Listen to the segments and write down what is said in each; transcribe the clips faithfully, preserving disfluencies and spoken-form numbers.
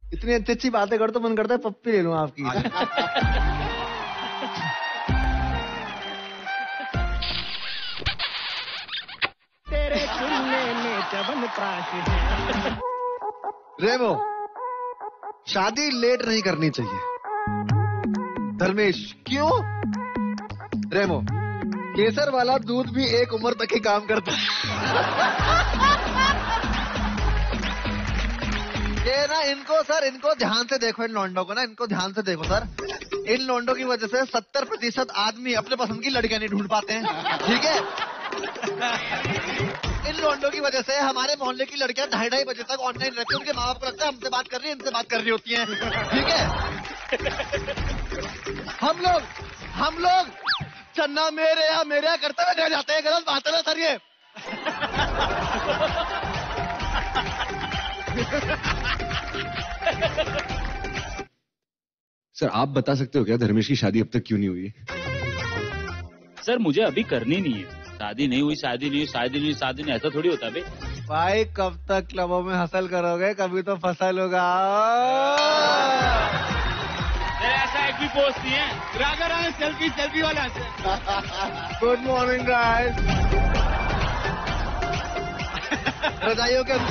इतनी अच्छी अच्छी बातें कर तो मन करता है पप्पी ले लूं आपकी। तेरे चुनने में च्यवनप्राश है। रेमो, शादी लेट नहीं करनी चाहिए। धर्मेश, क्यों? रेमो, केसर वाला दूध भी एक उम्र तक ही काम करता है। ये ना इनको सर, इनको ध्यान से देखो, इन लौंडों को ना, इनको ध्यान से देखो सर। इन लौंडों की वजह से सत्तर प्रतिशत आदमी अपने पसंद की लड़कियां नहीं ढूंढ पाते हैं, ठीक है? इन लौंडों की वजह से हमारे मोहल्ले की लड़कियां ढाई ढाई बजे तक ऑनलाइन रहती हैं। उनके माँ बाप को लगता है हमसे बात कर रही है, इनसे बात कर रही होती हैं, ठीक है? हम लोग हम लोग चन्ना मेरे या मेरे करते हुए रह जाते हैं। गलत बात है ना सर ये? सर आप बता सकते हो क्या धर्मेश की शादी अब तक क्यों नहीं हुई? सर मुझे अभी करनी नहीं है। शादी नहीं हुई, शादी नहीं हुई, शादी नहीं हुई, शादी नहीं, ऐसा थोड़ी होता भाई। भाई कब तक क्लबों में हसल करोगे? कभी तो फसल होगा। ऐसा एक भी पोस्ट नहीं है। राजा राजा सेल्फी सेल्फी वाला। Good morning guys. रजाइयों के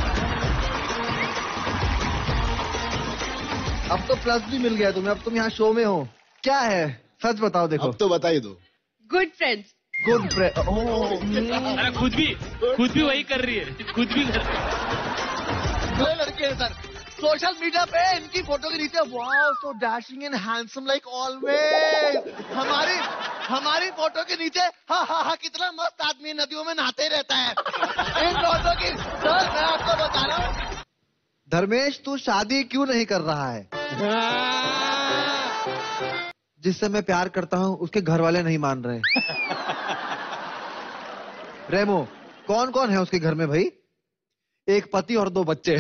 अब तो प्लस भी मिल गया तुम्हें, अब तुम यहाँ शो में हो। क्या है सच बताओ? देखो अब तो बता ही दो। Good friends. Good friend. अरे खुद भी खुद भी वही कर रही है, खुद भी कर रही है। लड़के हैं सर, सोशल मीडिया पे इनकी फोटो के नीचे wow so dashing and handsome like always. हमारी हमारी फोटो के नीचे हा हा हा कितना मस्त आदमी नदियों में नहाते रहता है। इन फोटो की सर मैं आपको बता रहा हूँ। धर्मेश, तू शादी क्यों नहीं कर रहा है? जिससे मैं प्यार करता हूँ उसके घर वाले नहीं मान रहे। रेमो, कौन कौन है उसके घर में भाई? एक पति और दो बच्चे।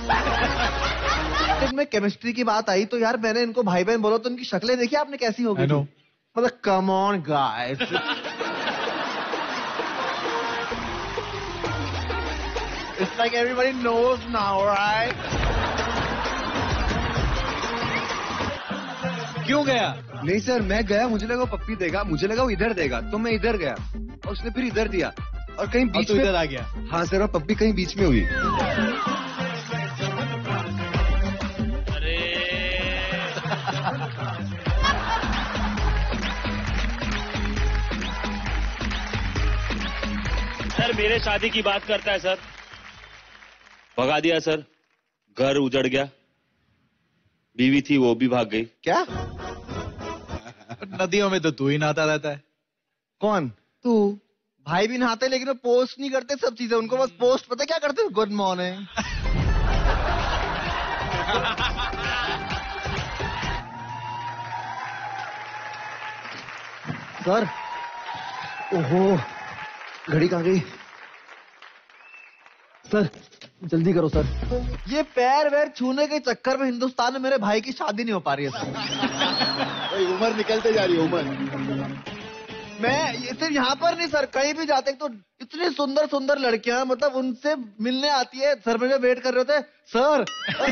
इनमें केमिस्ट्री की बात आई तो यार मैंने इनको भाई बहन बोला तो इनकी शक्लें देखी आपने कैसी होगी? मतलब come on guys. It's like everybody knows now, right? क्यों गया? नहीं सर मैं गया, मुझे लगा वो पप्पी देगा, मुझे लगा वो इधर देगा तो मैं इधर गया और उसने फिर इधर दिया और कहीं बीच में इधर आ गया। हाँ सर, और पप्पी कहीं बीच में हुई। अरे सर मेरे शादी की बात करता है सर। भगा दिया सर, घर उजड़ गया, बीवी थी वो भी भाग गई। क्या? नदियों में तो तू ही नहाता रहता है। कौन? तू। भाई भी नहाते लेकिन वो पोस्ट नहीं करते सब चीजें, उनको बस पोस्ट पता क्या करते? Good morning. सर, ओहो घड़ी कहाँ गई? सर जल्दी करो सर, ये पैर वैर छूने के चक्कर में हिंदुस्तान में मेरे भाई की शादी नहीं हो पा रही है सर। उम्र निकलते जा रही है उम्र। मैं ये सिर्फ यहाँ पर नहीं सर, कहीं भी जाते तो इतनी सुंदर सुंदर लड़कियां मतलब उनसे मिलने आती है। सर मुझे वेट कर रहे होते सर।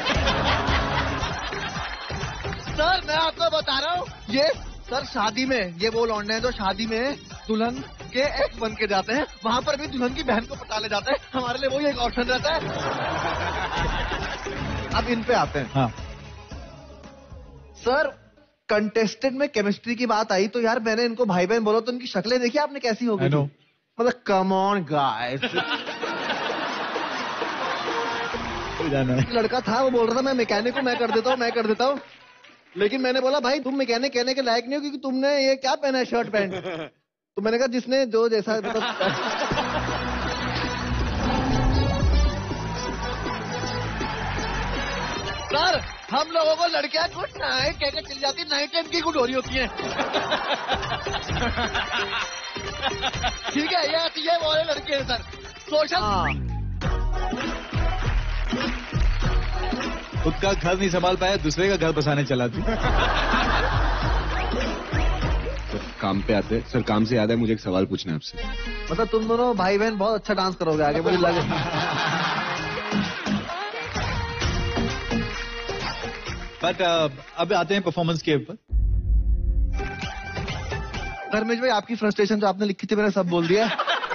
सर मैं आपको बता रहा हूँ ये सर शादी में ये वो लौंडे हैं जो शादी में दुल्हन के एक्स बन के जाते हैं, वहाँ पर भी दुल्हन की बहन को पटा ले जाते हैं। हमारे लिए वो एक ऑप्शन रहता है। अब इन पे आते हैं। हाँ। सर कंटेस्टेंट में केमिस्ट्री की बात आई तो यार मैंने इनको भाई बहन बोला तो इनकी शक्लें देखी आपने कैसी होगी? मतलब कम ऑन गाइस। लड़का था वो बोल रहा था मैं मैकेनिक हूँ, मैं कर देता हूँ मैं कर देता हूँ लेकिन मैंने बोला भाई तुम मैकेनिक कहने के लायक नहीं हो क्योंकि तुमने ये क्या पहना है शर्ट पैंट। तो मैंने कहा जिसने जो जैसा मतलब सर हम लोगों को लड़कियां गुड नाइट कहकर चली जाती, नाइट टाइम की गुड हो रही होती है। ठीक है ये ये वो लड़के हैं सर सोशल। खुद का घर नहीं संभाल पाया, दूसरे का घर बसाने चला थी। सर काम पे आते हैं। सर काम से याद है मुझे एक सवाल पूछना है आपसे। मतलब तुम दोनों भाई बहन बहुत अच्छा डांस करोगे आगे मुझे लगे। बट अब आते हैं परफॉर्मेंस के ऊपर। धर्मेश भाई, आपकी फ्रस्ट्रेशन जो आपने लिखी थी मैंने सब बोल दिया।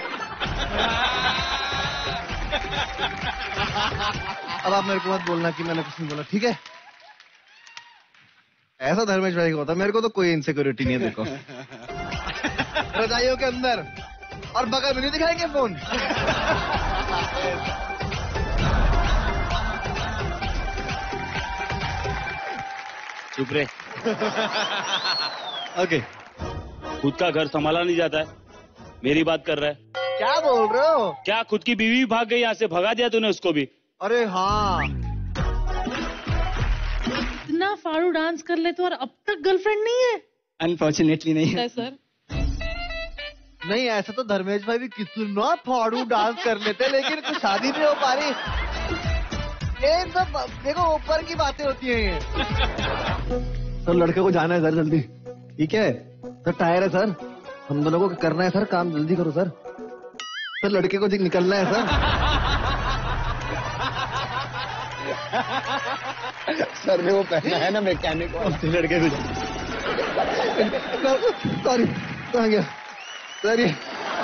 अब आप मेरे को मत बोलना कि मैंने कुछ नहीं बोला, ठीक है? ऐसा धर्मेश भाई को होता, मेरे को तो कोई इनसिक्योरिटी नहीं है। देखो रजाइयों के अंदर और बगल में नहीं दिखाएंगे फोन। चुप रहे। ओके, खुद का घर संभाला नहीं जाता है, मेरी बात कर रहा है। क्या बोल रहे हो? क्या खुद की बीवी भाग गई यहाँ से, भगा दिया तूने उसको भी? अरे हाँ, इतना फाड़ू डांस कर लेते और अब तक गर्लफ्रेंड नहीं है? अनफॉर्चुनेटली नहीं है सर। नहीं ऐसा तो धर्मेश भाई भी कितना फाड़ू डांस कर लेते, लेकिन कुछ शादी नहीं हो पा रही। ये सब देखो ऊपर की बातें होती हैं ये। सर लड़के को जाना है सर, जल्दी। ठीक है सर, टायर है सर, हम दोनों को करना है सर काम, जल्दी करो सर। सर लड़के को निकलना है सर। सर ने वो पहना है ना मैकेनिक लड़के को। सॉरी, कहाँ गया सर ये?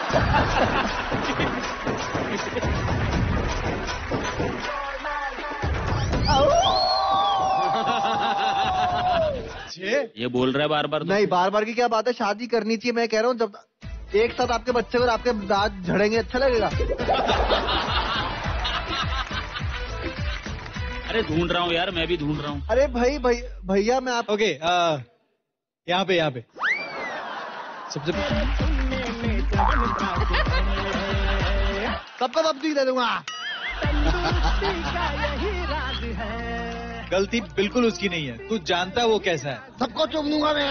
ये बोल रहा है बार बार तो। नहीं बार बार की क्या बात है, शादी करनी चाहिए। मैं कह रहा हूँ जब एक साथ आपके बच्चे और आपके दांत झड़ेंगे अच्छा लगेगा। अरे ढूंढ रहा हूँ यार, मैं भी ढूंढ रहा हूँ। अरे भाई भाई भैया मैं आप ओके, यहाँ पे यहाँ पे सबसे सबको सब्जी दे दूंगा। गलती बिल्कुल उसकी नहीं है, तू जानता है वो कैसा है। सबको चुम दूंगा मैं।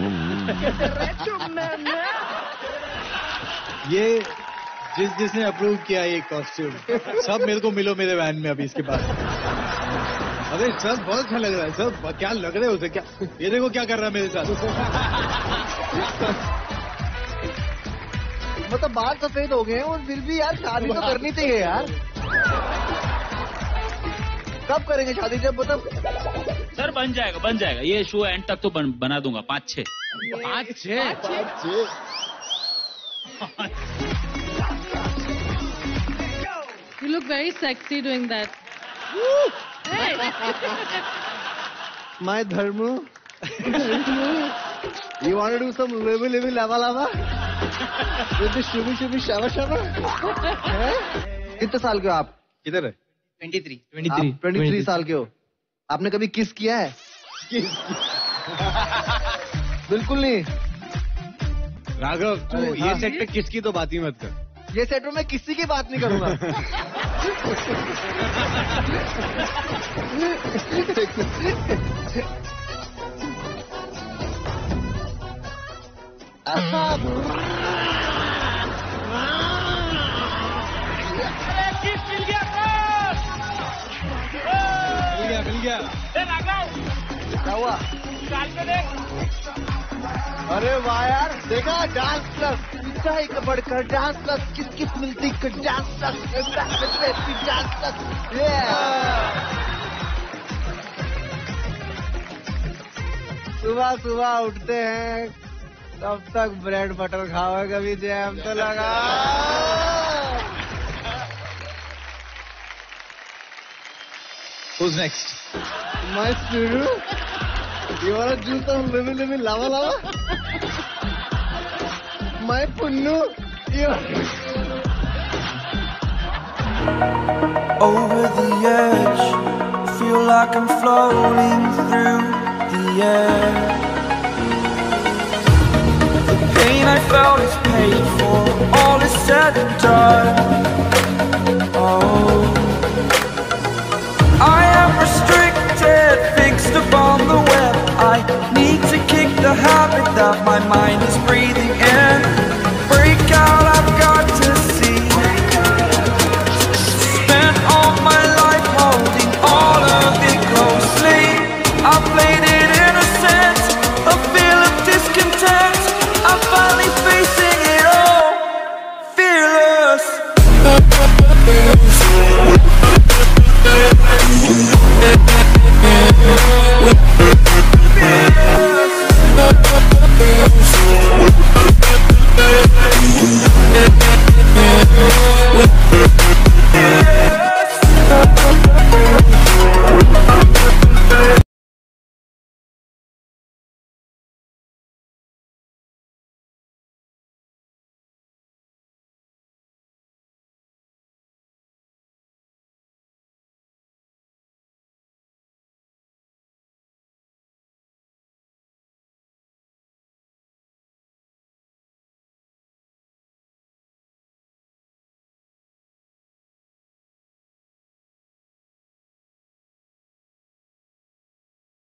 ये जिस जिसने अप्रूव किया ये कॉस्ट्यूम, सब मेरे को मिलो मेरे वैन में अभी इसके बाद। अरे सर बहुत अच्छा लग रहा है सर, क्या लग रहे हो उसे, क्या ये देखो क्या कर रहा है मेरे साथ। मतलब बाल सफेद हो गए हैं और फिर भी यार शादी तो करनी चाहिए यार। कब करेंगे शादी? जब मतलब सर बन जाएगा बन जाएगा, ये शो एंड तक तो बन, बना दूंगा। पाँच छः पाँच छः You look very sexy doing that. Hey. My Dharmu, you want to do some livy livy lava lava with the shubhi shubhi shava shava? कितने साल के हो आप? किधर है? Twenty three twenty three twenty three साल के हो। आपने कभी किस किया है? बिल्कुल नहीं। राघव तू अरे ये हाँ। सेट पे किसकी तो बात ही मत कर। ये सेट में मैं किसी की बात नहीं करूंगा। मिल गया मिल गया। क्या हुआ? अरे वाह यार, देखा डांस प्लस ऊंचाई का बढ़कर डांस प्लस किस किस मिलती का डांस प्लस डांस प्लस। सुबह सुबह उठते हैं तब तक ब्रेड बटर खाओ, कभी जैम तो लगा। Who's next? My Spiru, you wanna do some living living lava lava? My Punnu, you. Over the edge, feel like I'm floating through the air. The pain I felt is paid for, all is said and done. Oh, I am restricted, fixed upon the web. I need to kick the habit that my mind